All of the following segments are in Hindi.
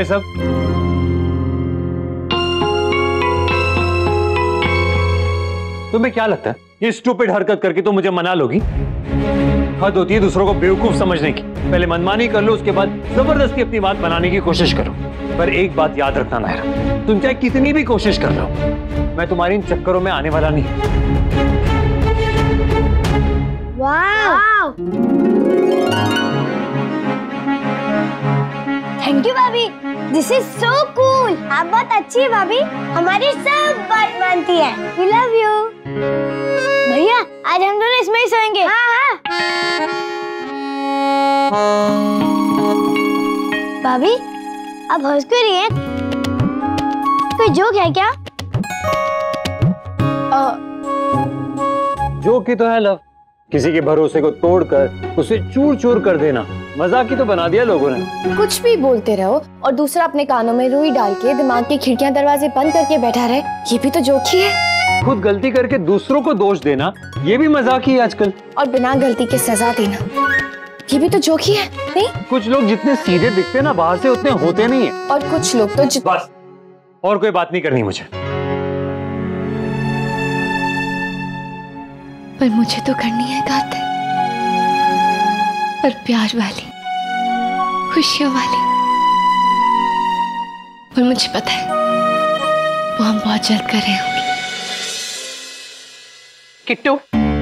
ये सब? तुम्हें क्या लगता है ये स्टूपिड हरकत करके तो मुझे मना लोगी? हद होती है दूसरों को बेवकूफ समझने की। पहले मनमानी कर लो, उसके बाद जबरदस्ती अपनी बात बनाने की कोशिश करो। पर एक बात याद रखना नायरा, तुम चाहे कितनी भी कोशिश कर लो, मैं तुम्हारी इन चक्करों में आने वाला नहीं। वाव! थैंक यू भाभी, दिस इज सो कूल। आप बहुत अच्छी है भाभी, हमारी सब बात मानती है। We love you. भैया आज हम दोनों इसमें ही सोएंगे। हाँ। भाभी आप हंस क्यों रही हैं? कोई जोक है क्या? जोक ही तो है लव, किसी के भरोसे को तोड़कर उसे चूर चूर कर देना। मजाक ही तो बना दिया लोगों ने। कुछ भी बोलते रहो और दूसरा अपने कानों में रुई डाल के दिमाग की खिड़कियां दरवाजे बंद करके बैठा रहे, ये भी तो जोक ही है। खुद गलती करके दूसरों को दोष देना, ये भी मजाक ही है आजकल। और बिना गलती के सजा देना, ये भी तो जोक ही है, नहीं? कुछ लोग जितने सीधे दिखते हैं ना बाहर से, उतने होते नहीं है। और कुछ लोग तो बस, और कोई बात नहीं करनी मुझे। पर मुझे तो करनी है गाते, पर प्यार वाली, खुशियों वाली। और मुझे पता है वो हम बहुत जल्द कर रहे होंगे। किट्टू।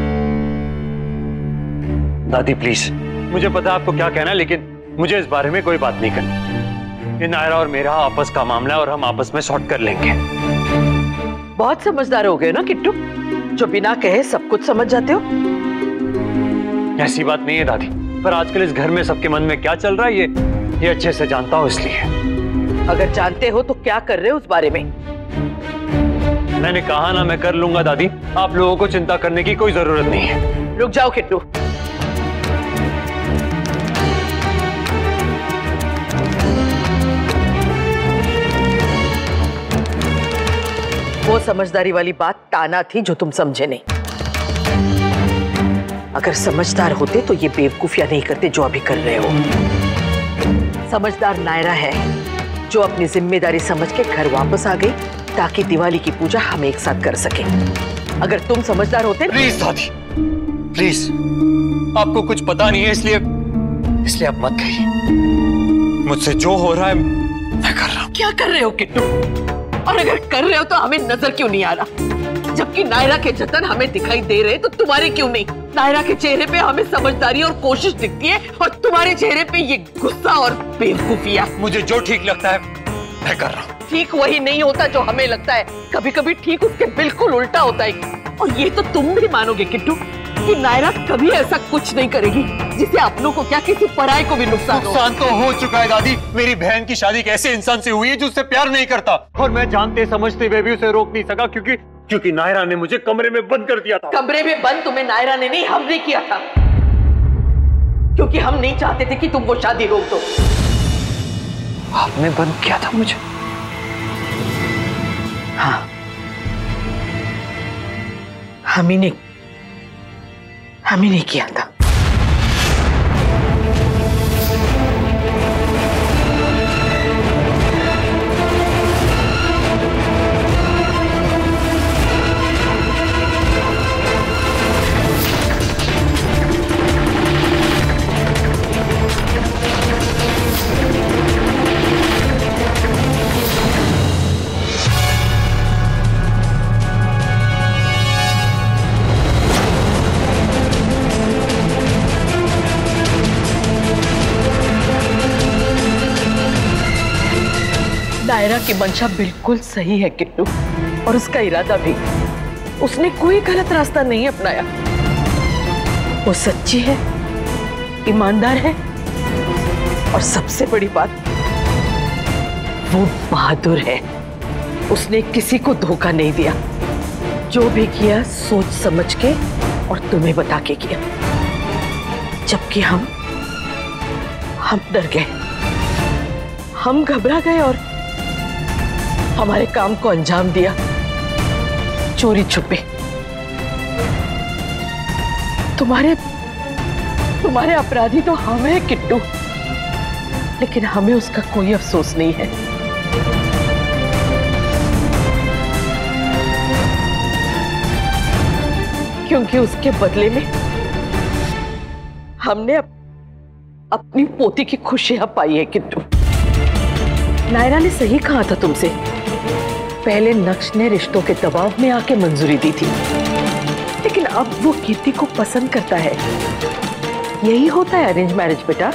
दादी प्लीज, मुझे पता है आपको क्या कहना है, लेकिन मुझे इस बारे में कोई बात नहीं करनी। ये नायरा और मेरा आपस का मामला है और हम आपस में सॉर्ट कर लेंगे। बहुत समझदार हो गए ना किट्टू, जो बिना कहे सब कुछ समझ जाते हो। ऐसी बात नहीं है दादी, पर आजकल इस घर में सबके मन में क्या चल रहा है ये अच्छे से जानता हूँ, इसलिए। अगर जानते हो तो क्या कर रहे हो उस बारे में? मैंने कहा ना, मैं कर लूंगा दादी, आप लोगों को चिंता करने की कोई जरूरत नहीं है। रुक जाओ किट्टू। वो समझदारी वाली बात ताना थी जो तुम समझे नहीं। अगर समझदार होते तो ये बेवकूफियां नहीं करते जो अभी कर रहे हो। समझदार नायरा है जो अपनी जिम्मेदारी समझ के घर वापस आ गई ताकि दिवाली की पूजा हम एक साथ कर सकें। अगर तुम समझदार होते। प्लीज दादी प्लीज, आपको कुछ पता नहीं है इसलिए आप मत कहिए। मुझसे जो हो रहा है मैं कर रहा हूँ। क्या कर रहे हो किट्टू? और अगर कर रहे हो तो हमें नजर क्यों नहीं आ रहा? जबकि नायरा के जतन हमें दिखाई दे रहे तो तुम्हारे क्यों नहीं? नायरा के चेहरे पे हमें समझदारी और कोशिश दिखती है और तुम्हारे चेहरे पे ये गुस्सा और बेवकूफियां। मुझे जो ठीक लगता है मैं कर रहा हूँ। ठीक वही नहीं होता जो हमें लगता है, कभी कभी ठीक उसके बिल्कुल उल्टा होता है। और ये तो तुम भी मानोगे किट्टू कि नायरा कभी ऐसा कुछ नहीं करेगी जिससे अपनों को क्या किसी पराये को भी नुकसान तो हो चुका है दादी। मेरी बहन की शादी एक ऐसे इंसान से हुई है जो उससे प्यार नहीं करता, और मैं जानते समझते हुए भी उसे रोक नहीं सका क्योंकि नायरा ने मुझे कमरे में बंद कर दिया था। कमरे में बंद तुम्हें नायरा ने नहीं, हमने किया था, क्योंकि हम नहीं चाहते थे कि तुम वो शादी रोक दो। आपने बंद किया था मुझे? हाँ, हम ही नहीं किया था। नायरा की मंशा बिल्कुल सही है किट्टू, और उसका इरादा भी। उसने कोई गलत रास्ता नहीं अपनाया। वो सच्ची है, ईमानदार है, और सबसे बड़ी बात वो बहादुर है। उसने किसी को धोखा नहीं दिया। जो भी किया सोच समझ के और तुम्हें बता के किया। जबकि हम डर गए, हम घबरा गए और हमारे काम को अंजाम दिया चोरी छुपे। तुम्हारे अपराधी तो हम हैं किट्टू, लेकिन हमें उसका कोई अफसोस नहीं है। क्योंकि उसके बदले में हमने अपनी पोती की खुशियां पाई है किट्टू। नायरा ने सही कहा था तुमसे, पहले नक्श ने रिश्तों के दबाव में आके मंजूरी दी थी, लेकिन अब वो कीर्ति को पसंद करता है। यही होता है अरेंज मैरिज बेटा।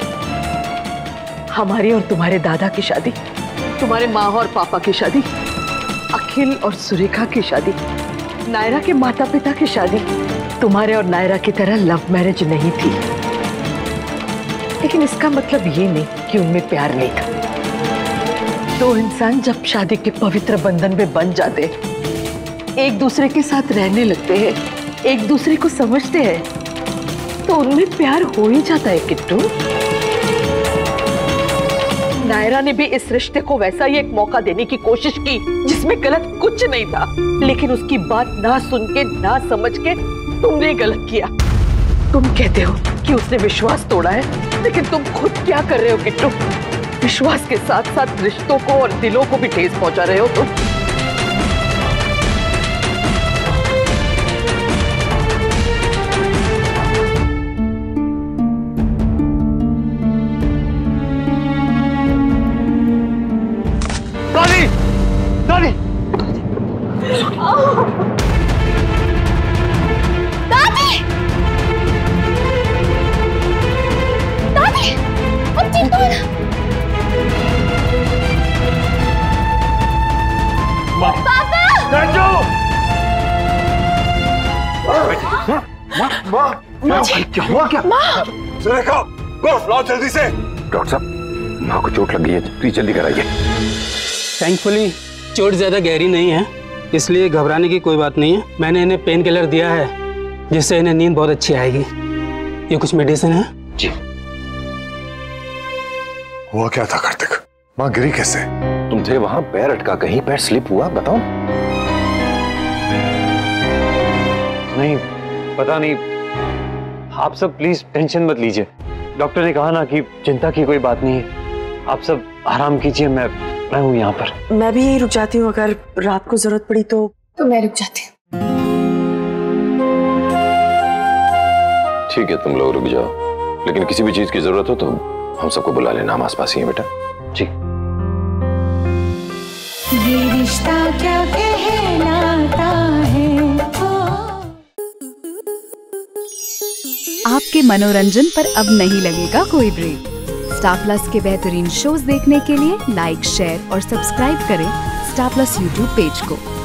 हमारी और तुम्हारे दादा की शादी, तुम्हारे माँ और पापा की शादी, अखिल और सुरेखा की शादी, नायरा के माता पिता की शादी तुम्हारे और नायरा की तरह लव मैरिज नहीं थी। लेकिन इसका मतलब ये नहीं कि उनमें प्यार नहीं था। दो इंसान जब शादी के पवित्र बंधन में बंध जाते, एक दूसरे के साथ रहने लगते हैं, एक दूसरे को समझते हैं, तो उनमें प्यार हो ही जाता है किट्टू। नायरा ने भी इस रिश्ते को वैसा ही एक मौका देने की कोशिश की जिसमें गलत कुछ नहीं था, लेकिन उसकी बात ना सुन के, ना समझ के तुमने गलत किया। तुम कहते हो कि उसने विश्वास तोड़ा है, लेकिन तुम खुद क्या कर रहे हो किट्टू? विश्वास के साथ साथ रिश्तों को और दिलों को भी ठेस पहुंचा रहे हो तुम। दादी, दादी, दादी, दादी, अब चिंता मत। पापा! क्या हुआ? क्या? सुरेखा, बर्फ लाओ जल्दी से। डॉक्टर साहब, माँ को चोट लगी है, प्लीज जल्दी कराइए। थैंकफुली चोट ज्यादा गहरी नहीं है, इसलिए घबराने की कोई बात नहीं है। मैंने इन्हें पेन किलर दिया है जिससे इन्हें नींद बहुत अच्छी आएगी। ये कुछ मेडिसिन है जी। हुआ क्या था कार्तिक? माँ गिरी कैसे? तुम थे वहां, पैर अटका, कहीं पैर स्लिप हुआ? बताओ। नहीं, पता नहीं। आप सब प्लीज टेंशन मत लीजिए। डॉक्टर ने कहा ना कि चिंता की कोई बात नहीं है। आप सब आराम कीजिए, मैं हूँ यहाँ पर। मैं भी यही रुक जाती हूँ, अगर रात को जरूरत पड़ी तो मैं रुक जाती हूँ। ठीक है, तुम लोग रुक जाओ, लेकिन किसी भी चीज की जरूरत हो तो हम सबको बुला लेना, हम आसपास ही हैं बेटा। जी। ये रिश्ता क्या कहलाता है। आपके मनोरंजन पर अब नहीं लगेगा कोई ब्रेक। स्टार प्लस के बेहतरीन शोज देखने के लिए लाइक, शेयर और सब्सक्राइब करें स्टार प्लस यूट्यूब पेज को।